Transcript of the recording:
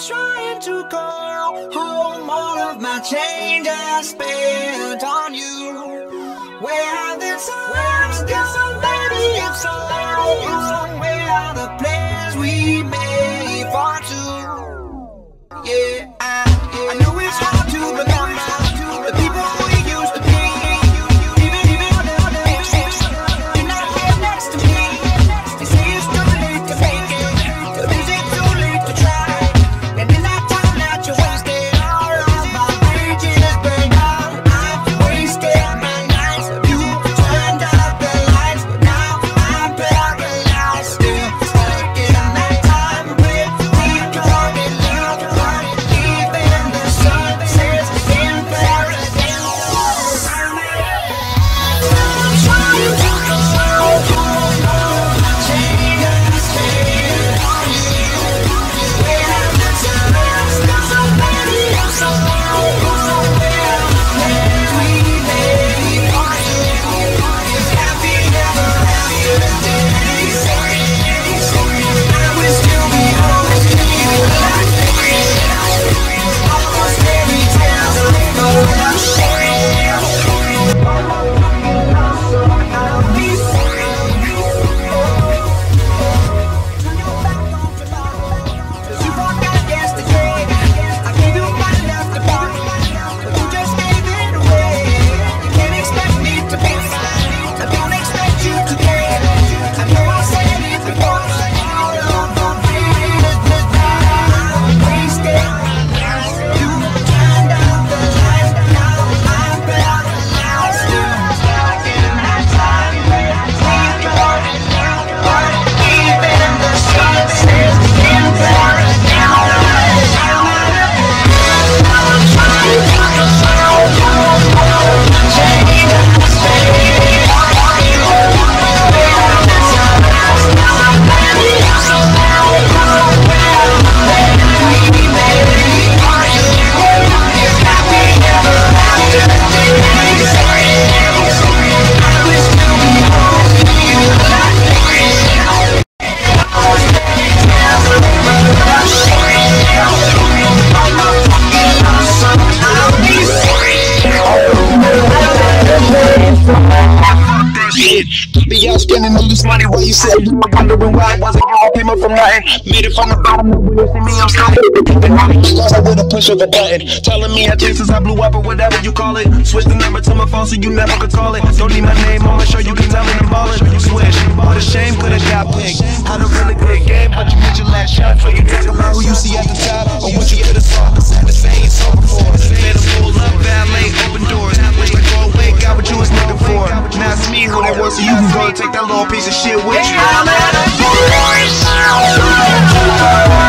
trying to go home. All of my change I spent on you. Where are the times gone, baby? It's so long. Where are the plans we made for two? Yeah, I know it's hard to remember the people we used to be. Even you're not here next to me. They say it's too late to make it, but is it too late to try? And in that time that you wasted, all of my bridges burned out. I've wasted my nights. You turned out the lights, but now I'm paralyzed, still stuck in that time with recorded love. Even the sun sets in paradise. I'm trying to go home. Change I spent on you. Where have the times gone, so baby? I'm so long. Where are the plans we made for you? It's happy ever after days. I would still be home to you. Almost every tale of shame. I'll be free. Turn your back on tomorrow, 'cause you forgot yesterday. I gave you my left to borrow, but you just gave it away. You can't expect me to be fine. I don't expect you to care. I know I said it before, but all of the business I wasted. You turned out the lights, now I'm paralyzed, still stuck in that time where we got it now. But even the sun sets in paradise. I'm trying to control change I spent on you. Where are the times gone, baby? I'm so long. Where are the plans we made for you? It's happy ever after days. I would still be home to you. Almost every tale of shame. I'll be free. Be out spending all this money while you said you were wondering why it wasn't you who came up from nothing. Made it from the bottom, now when you see me, I'm still lost I with a push of a button. Telling me I changed since I blew up or whatever you call it. Switch the number to my phone so you never could call it. Don't need my name on my show, you can tell me I'm ballin'. You switch, what a shame, could've got picked. Had a really good game, but you get your last shot. So you take about who you see at the top, or what you could've saw. The same so before. Made a pull up, valet, open doors. Wish like go away, got what you was looking for. Now it's me who they want, so you can go and take that little piece of shit with you.